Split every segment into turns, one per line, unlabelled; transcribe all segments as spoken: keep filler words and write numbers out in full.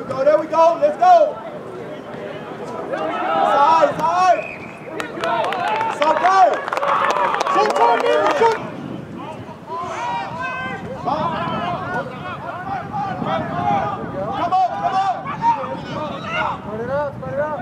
go, there we go, let's go. Side, side. It's okay. Shoot, turn in, shoot. Come on, come on. Put it up, put it up.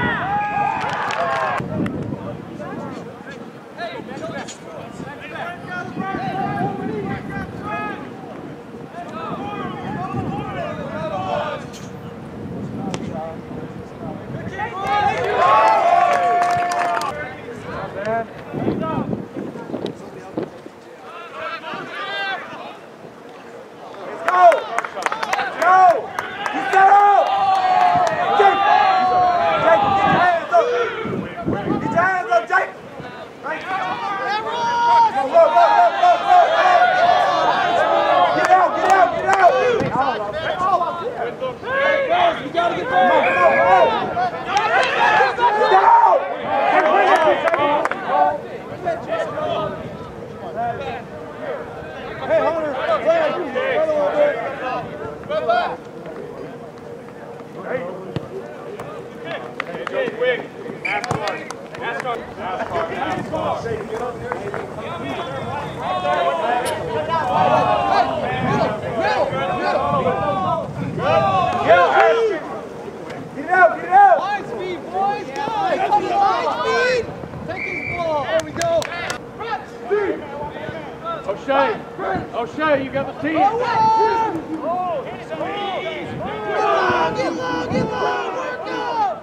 O'Shea, O'Shea, you got the team.
Oh, get low, get low, work out.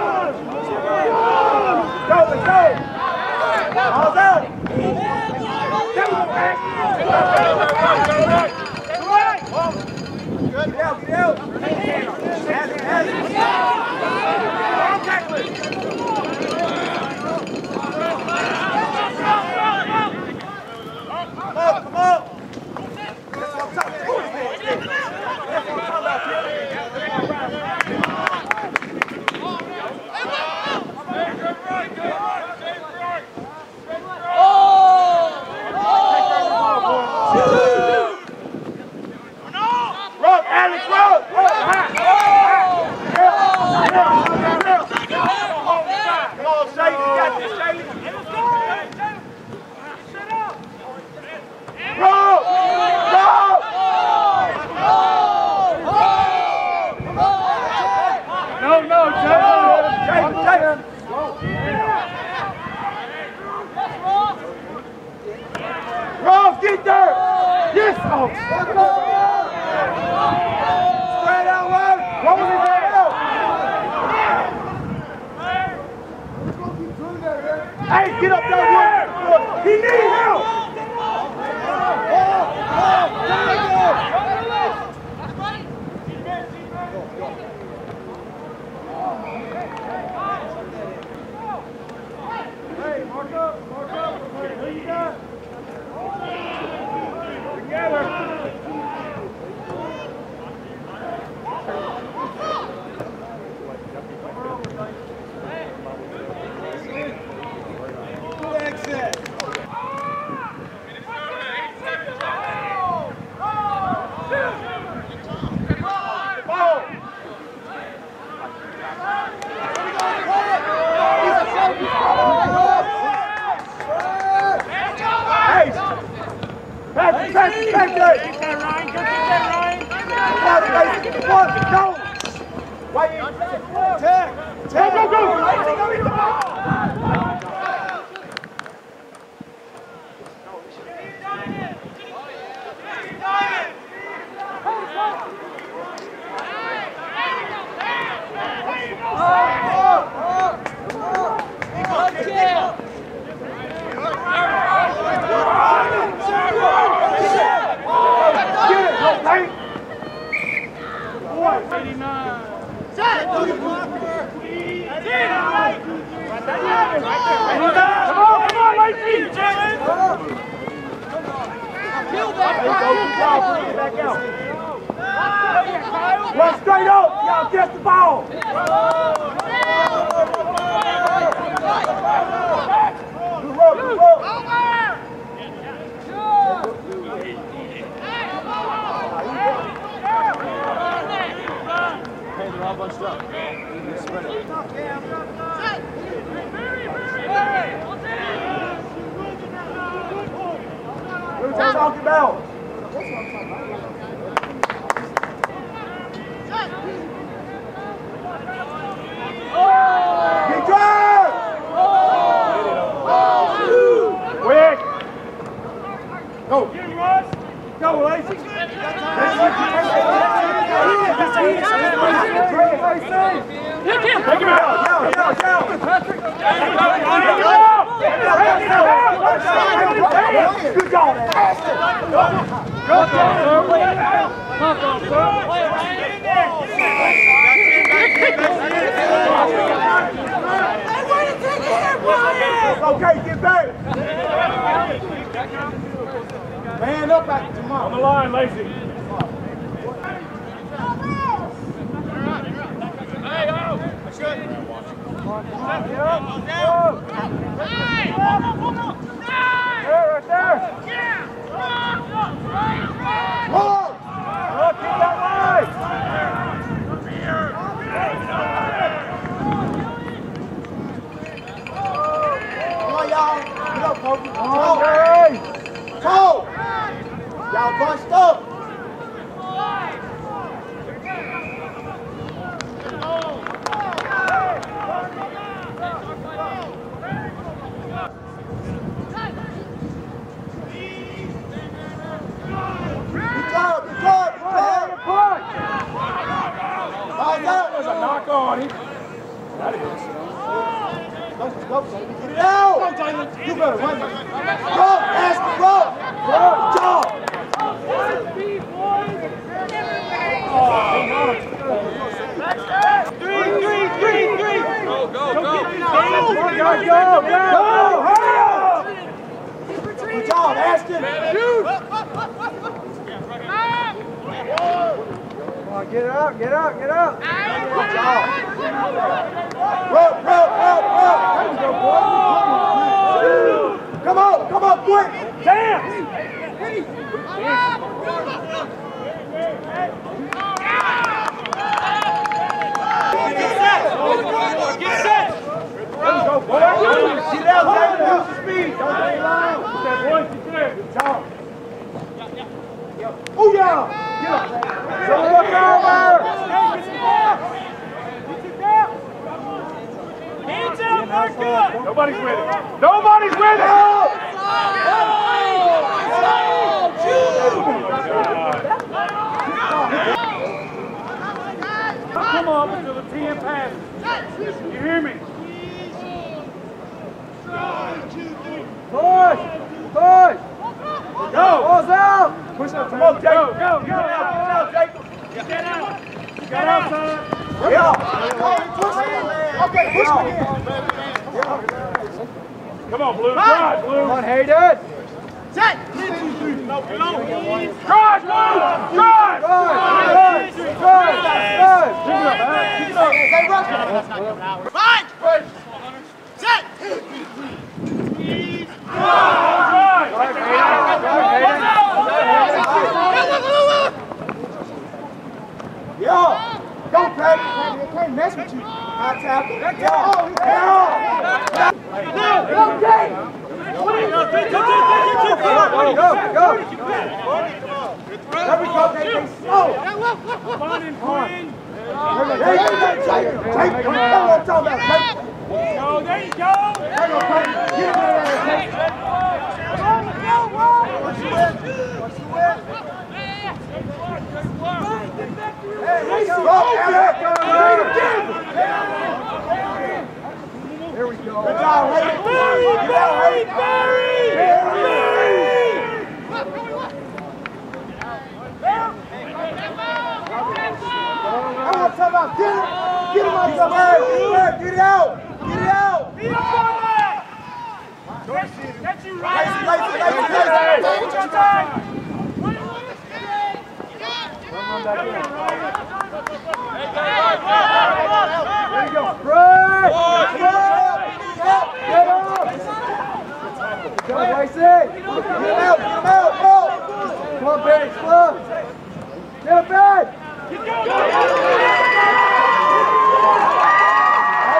Go, let's go. All's out. Get out, get out. Has it, has it. Long tackling. Come on, come on. That's what I'm talking about. That's what I'm talking about. Run, Alex, run! Run! Come on, Shady, you got this, Shady. Roll! Roll!
No, no,
Jacob, Jacob. Roll, get there! Yes! Oh! Spread out, Rose! What was it spread out? Hey, get up there, Wood! He needs help! Hey, mark up, mark up. Who you got? Together. Exit. Back, back, back there! Get that, Ryan! Go get that, Ryan! Come on, Stacy! Go! Wait! Tag! Tag! Go, go, go! Lacey, go get the ball!
eighty-nine.
Set!
Come on, come on, Lacey!
Kill that!
Back out. Run straight up! Y'all catch the ball! Good roll, good roll! Who's talking about? Get good! Quick! Go! Go, Lacey! Take him out! Go, go, go! Patrick! Good job, man! Go, okay, get back! Man up at tomorrow.
On the line, Lacey. Hey, oh! That's good.
There, right there. Hold! Look, keep that line. Come on, y'all. Get up, Kobe. Come on. Hold! Y'all bunched up.
There's a knock on him. That is.
Go, go, get it out! Go, Jalen. You better run. Go, Aston, go! Good job! Three, three, three, three!
Go, go, go!
Go, go, go! Go, hurry up! Good job, Aston! Shoot! Come on, get it up, get up, get up! Good job! Rope, rope, rope, rope! Come on, come on, quick! Dance! Get set! Get set! Go, boy! Get out, David! Use the speed! Don't stay long! Get that one, get there! Good job! Oh, yeah! Get up! Don't look over! Hands up, Mark!
Nobody's with it. Nobody's with it! Come on until the ten passes. You hear me?
Push! Push! Go! Ball's out! Push up, come on, Jacob! Go, go, get out! Get out, Jacob! Get out! Get out, son! Yeah! Okay, push me in!
Come on, Blue. Drive, Blue.
Come on, Hayden!
Set! No, below. Drive, Blue! Drive!
Drive! Drive! Drive! Keep it up, man. Keep it up. Hey, rush!
Fine! Set!
Drive!
Drive, Hayden! Drive, Hayden! Yo! Go, Patrick! They can't mess with you. High tackle. Yo! Yo! Go, Jake! Go, go, go! There we go, Jake. Slow!
Come on in, Queen.
There you go, Jake. Jake, come on, talk about Jake.
Go, there you go.
There you go, Jake. Get him there, Jake. Run, go, run! What's the win? What's the win? Hey, let's go, Eric! There we go. Good job, Hayden. Barry, Barry, Barry! Barry! I want to talk about get him. Get him out the way. Get it out. Get it out.
Beat up on that. Get you right.
Lacy, Lacy, Lacy, Lacy.
Take your time.
There you go. Right. Get up. Good job, Lacy. Get him out. Get him out. Go. Come on, Barry. Slow. Get him back. Keep going.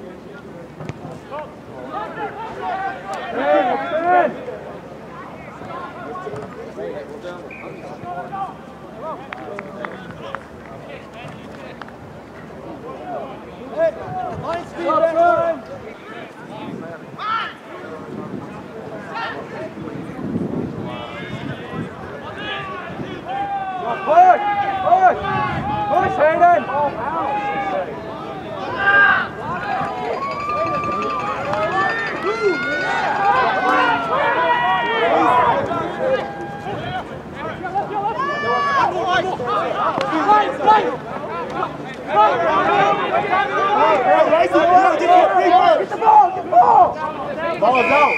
Line speed, Ben. Push! Push! Push, Hayden! Get the ball! Get the ball! Ball is out.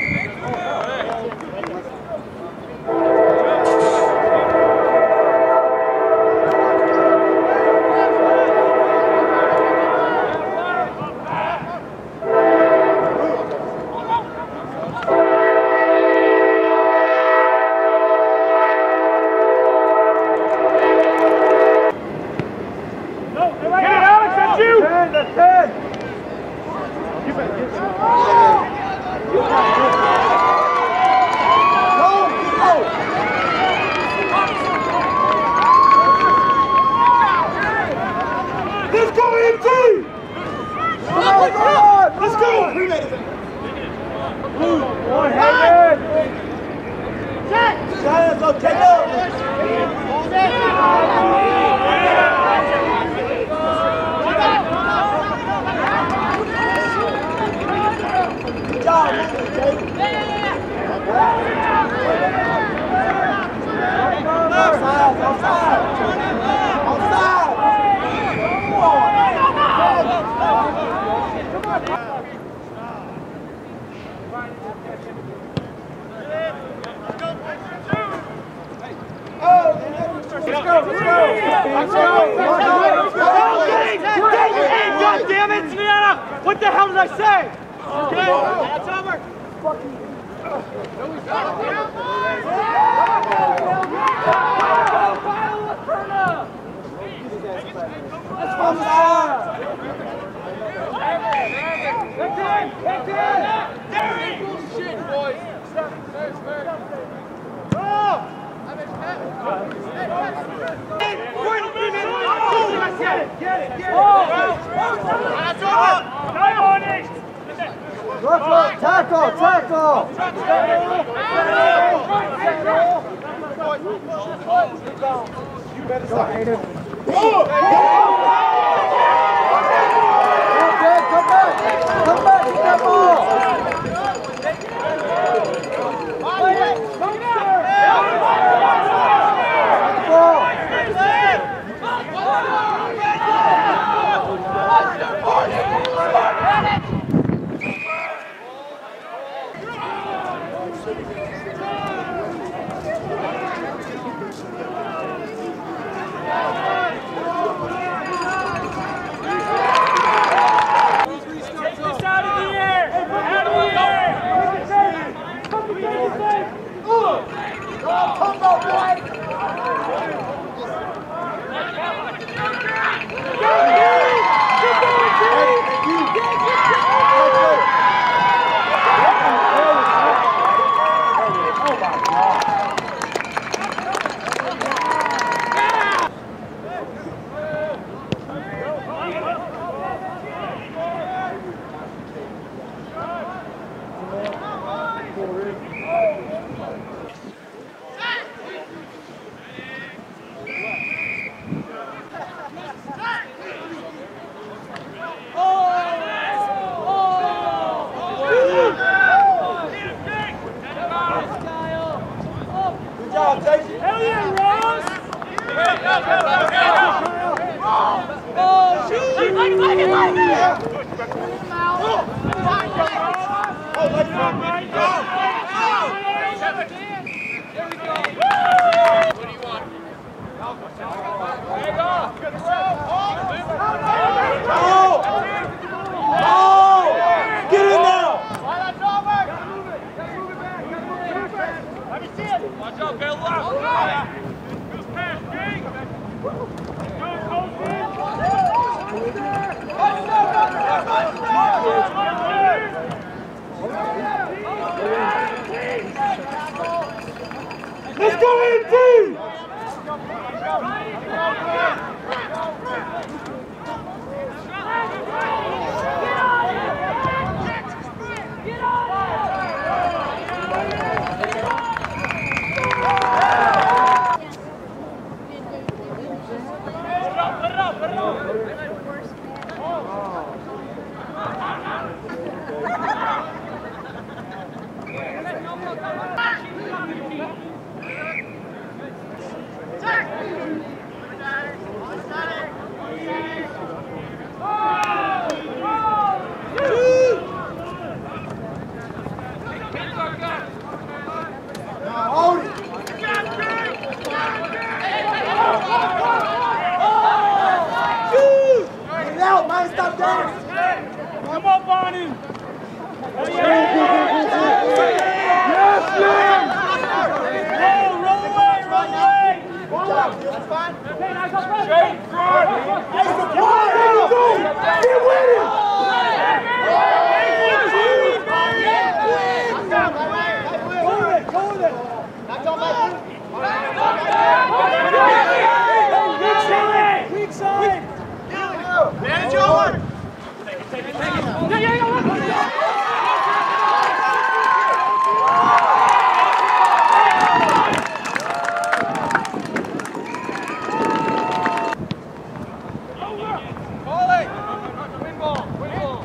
What the hell did I say? Okay, that's over. Let's go, shit, boys. Get it, get it, get it. Tackle, tackle! You better stop. Come back! Come back! Get that ball!
Watch out, Bill. Good pass, King. Go, Colton.
running. Yes, Lynn. Roll, roll away, roll away. Straight front.
Get with him. Weak side!
Manage over!
Take it, take it, take it. Yeah, yeah, yeah,
Call it! Win ball, win ball.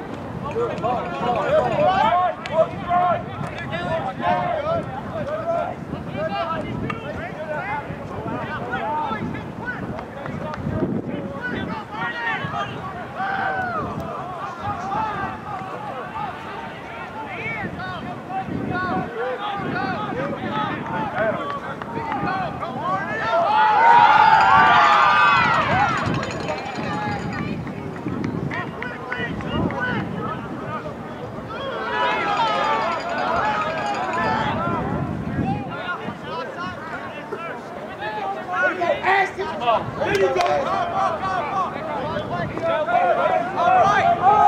There you go!
All right!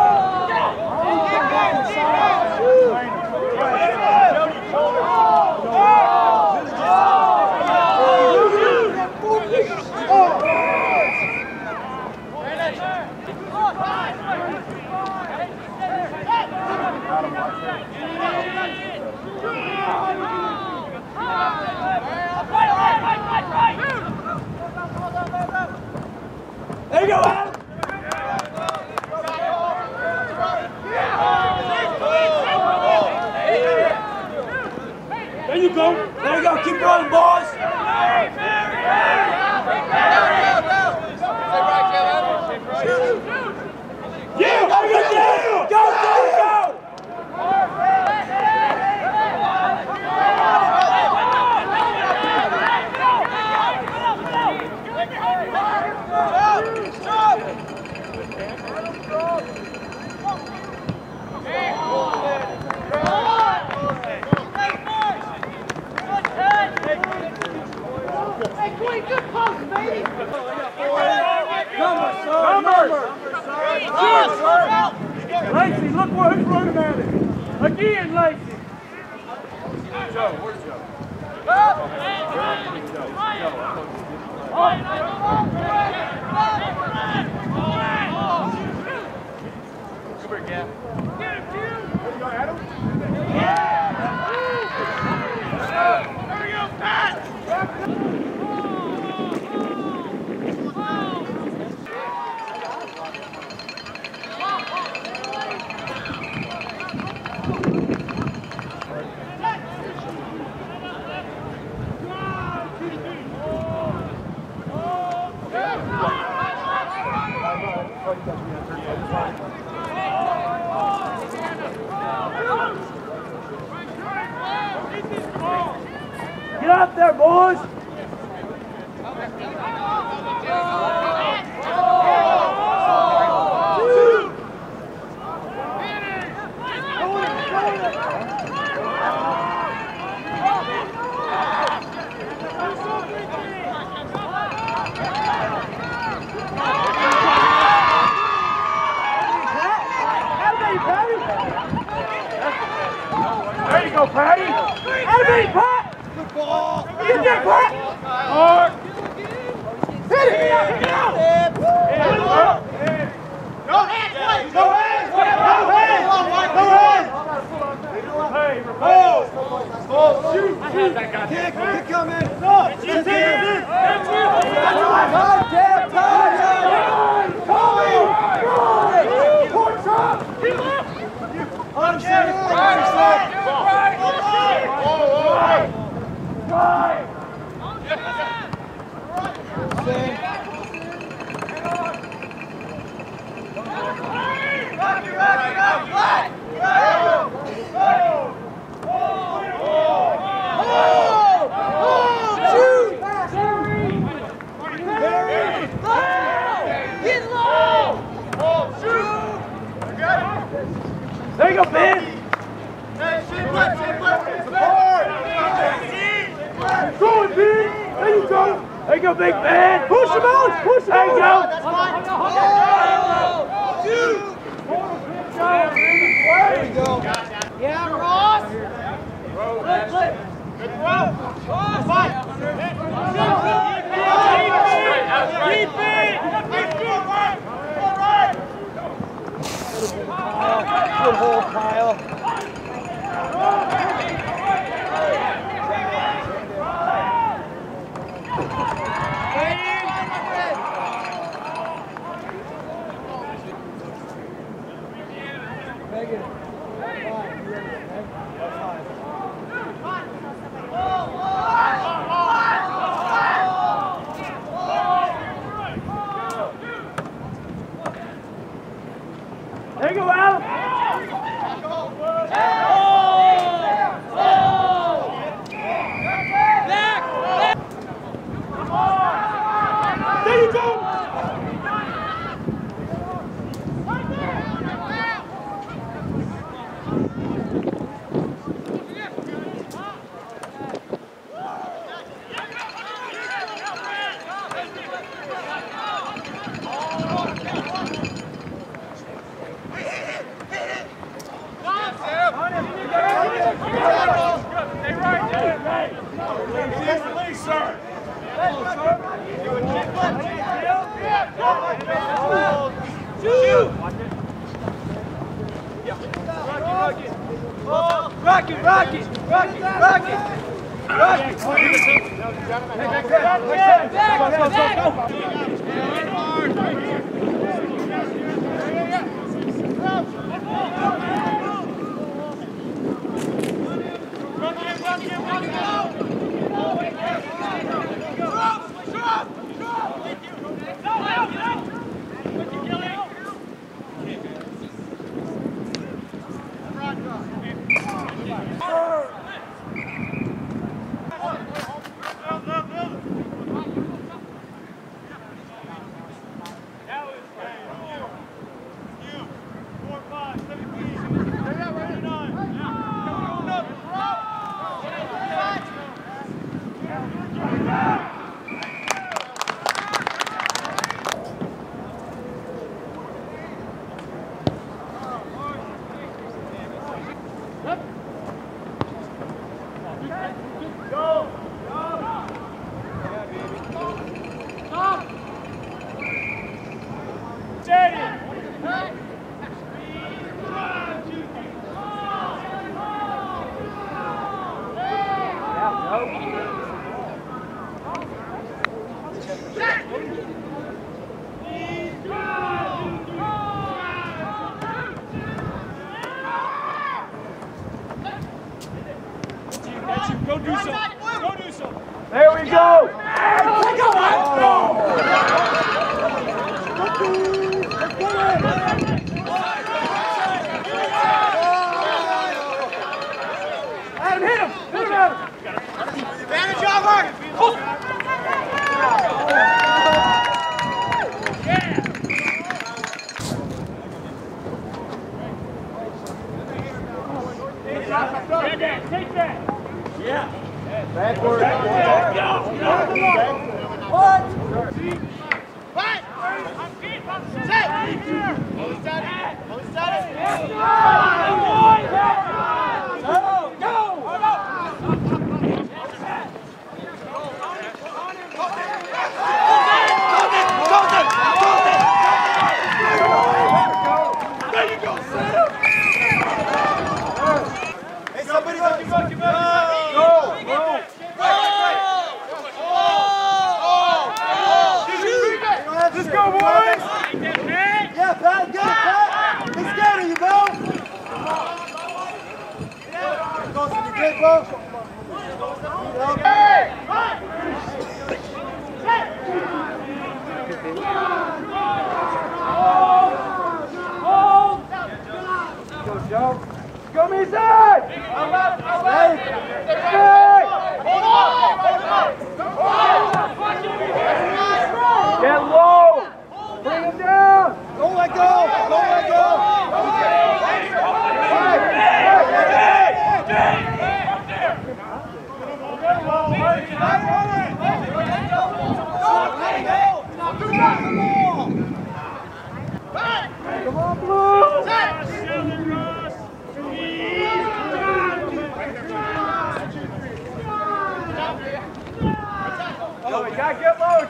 There you go, Adam! There you go! There you go! Keep rolling, boys! Yeah! Go, go, go! Go, go, go!
Good post, baby!
Numbers, numbers! Lacey, look where who's running at it. Again, Lacey. Joe, where's Joe?
Come here, Gap.
There you go, Adam.
There we go, Pat!
Get up there, boys!
There you go, Patty.
Enemy, Pat! Good ball! Get there, Pat!
Hard.
Hit it! Get out! Get out!
No hands, play!
No hands! No hands! No hands!
Hey,
Oh! Oh, shoot!
Shoot.
Kick! Kick coming! No! It's in! That's right! Damn time! Kobe! Push up! Understand! Understand! Drive!
There you go, Ben.
Hey, shit, what, shit, what? Support!
Go, Ben. There you go. There you go, big Ben. Push him out. Push him out. There you go.
That's fine. Shoot! There you go.
Yeah, Ross.
Flip, flip. Good throw. That's fine.
Keep it.
Good hold, Kyle.
There you go, Al. There you go.
Rocket, rocket, rocket, rocket, rocket. Go, go, go,
Go do something. Go do something.
There we go.
Take a one.
Adam, hit him. Hit him, Adam. Advantage over.
Take that. Yeah.
Backward.
What?
Right. Set. Hold steady. Hold steady.
Go, go.
There you go, Sam. Hey, somebody go, go, go, go. Go, go.
Let's go, boys.
Yeah, Pat, get it, Pat. He's scared of you, bro. Goes to the big, bro. Hey! Go, Joe. Go, Mason! Hey! Hey! Get low! Bring him down! Don't let go! Don't let go!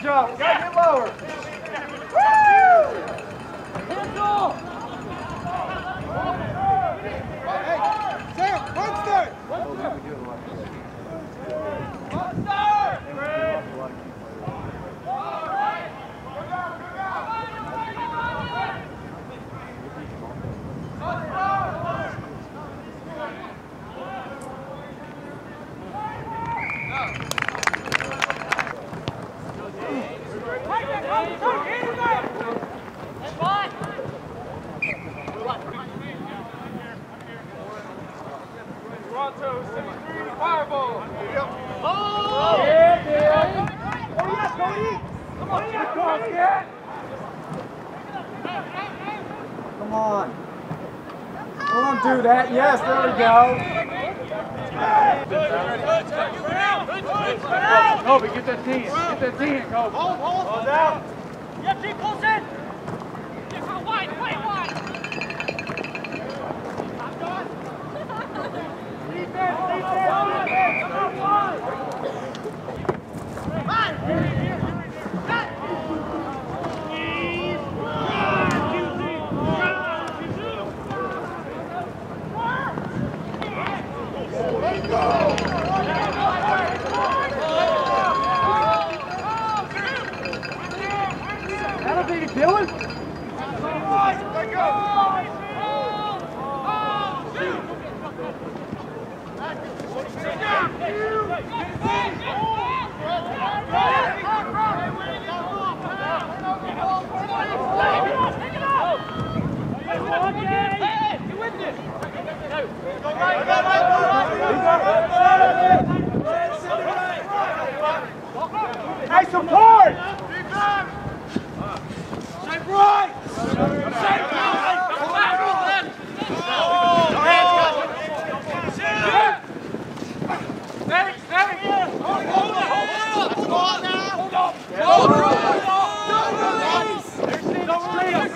job. We gotta get lower.
Hands off!
Hey, Sam, one start. One start. One start. Come on. Don't do that. Yes, there we go.
Kobe, get that ten. Get that ten, Kobe.
Hold, hold.
Hold out.
Yep, keep close in. Get for wide, wide, wide.
Defense, defense, defense. Come on.
That'll be Dylan.
Let go. Hey, support! Shape right! Shape right! Steady, steady! Hold on, hold on! Hold on now! Hold on! Hold on! Don't release! Don't release!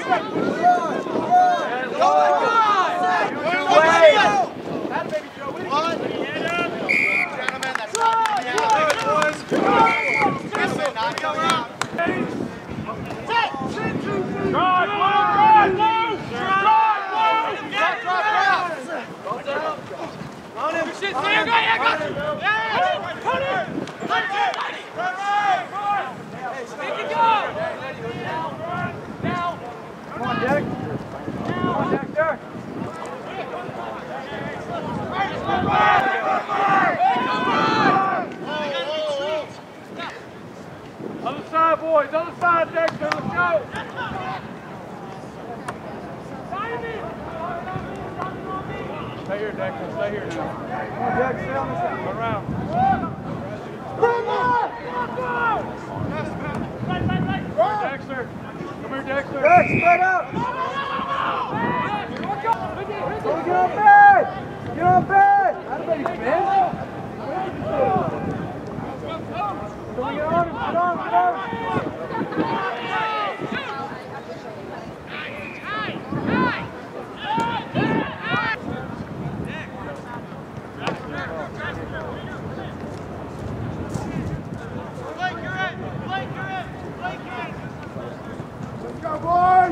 Oh my God! That baby Joe, what are you doing?
Gentlemen, that's not going boys. That's it, not going out.
Drive, move, drive, move! Drive, move!
Drop, drop, drop.
On him!
Shit, see you, guy, I got you! Yeah! Put it! Put it! Make it go! Now!
Come on, Dick! Come on, Dexter!
Other side, boys. Other side, Dexter. Let's go. Stay here, Dexter. Stay here now.
Come on, Dick, stay on the side.
Go around. Dexter. Come here, Dexter.
Dex, spread out! Go get on bed! Get on bed! That baby's bed! Come on, get on him! Get on, get on!
Blake, you're in. Blake, you're in. Blake, you're in.
Let's go, boys!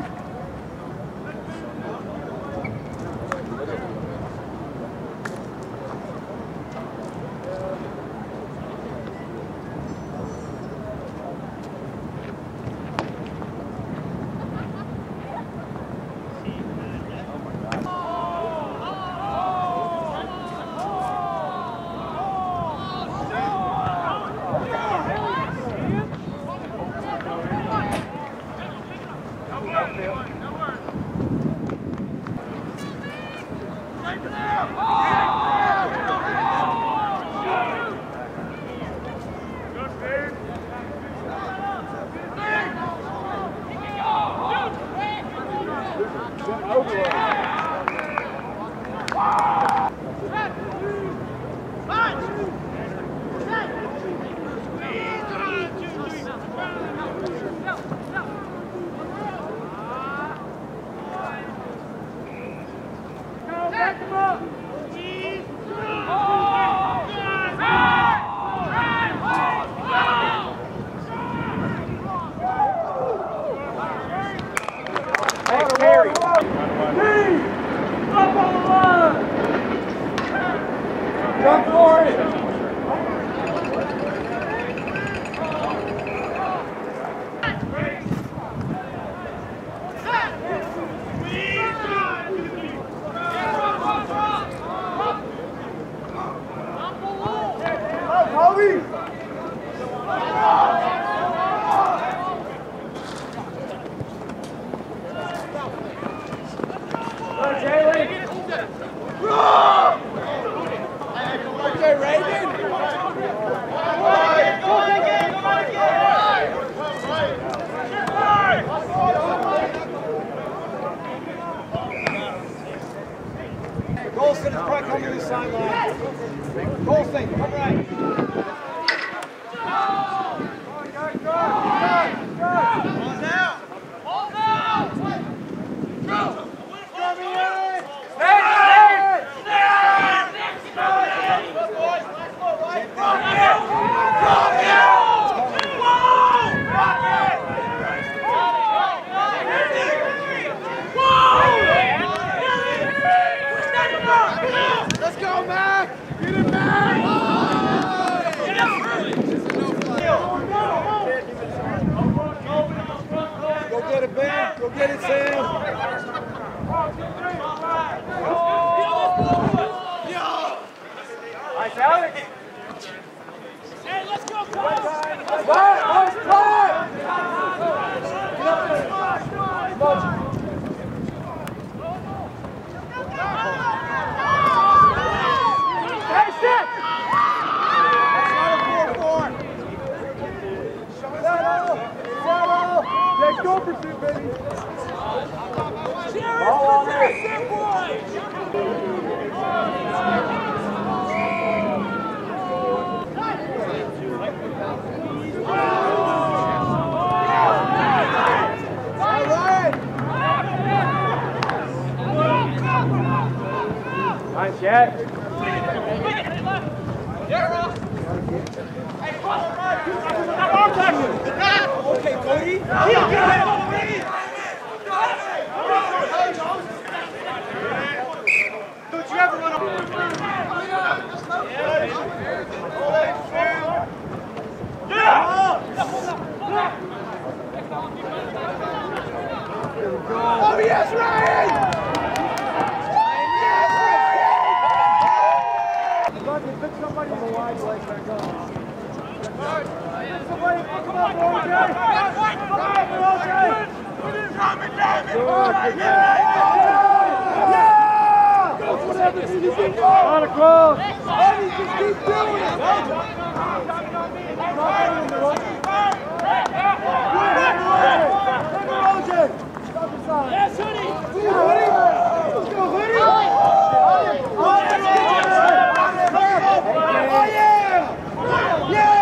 Golston is probably coming to the sideline. Golston, come right.
Let's go, Mac! Get it, Mac!
Go get it, Ben. Go get it, Sam. Nice, Alex.
Hey, let's go, Cole!
Right, nice play! Hey, sit! Let's go for two, baby. Ball on there. Nice, Jack. Okay, Cody. Don't you ever run over.
Oh, yes, Ryan!
Pick somebody on the wide leg back up. Somebody, come on, O J! Come on, O J! Yeah! Go for whatever you can go! On across! Eddie, just keep doing it! O J! Stop the side!
Yes, Hoodie!
Hoodie! Let's go, Hoodie! Oh, yeah! Yeah!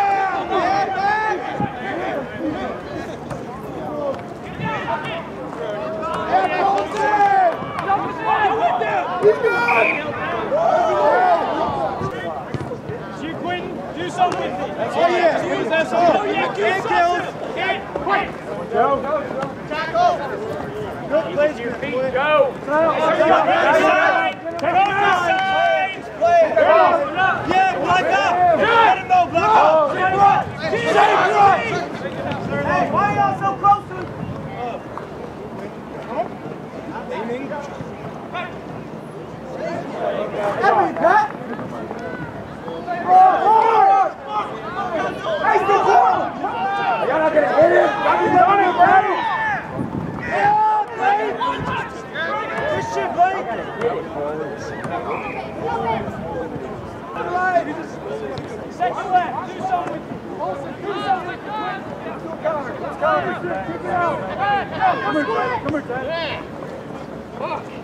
You, Quentin, do something.
Oh, yeah!
Do
That's
something.
all!
Oh, yeah, do
And
something.
kills!
Hey, quick.
Go! Good plays, your feet. Go!
Take off the side.
Play! Yeah, block up! Let him know, block up! Shape right! Shape right! Hey, why are y'all so close to him? Aiming. Every Pat! Hey, still going! Y'all not gonna hit him? Y'all be on him, Brady! Yeah, Blake! Good shit, Blake!
Second left. Do something. Do something.
Let's go! Let's go! Come here, Come here, Chad.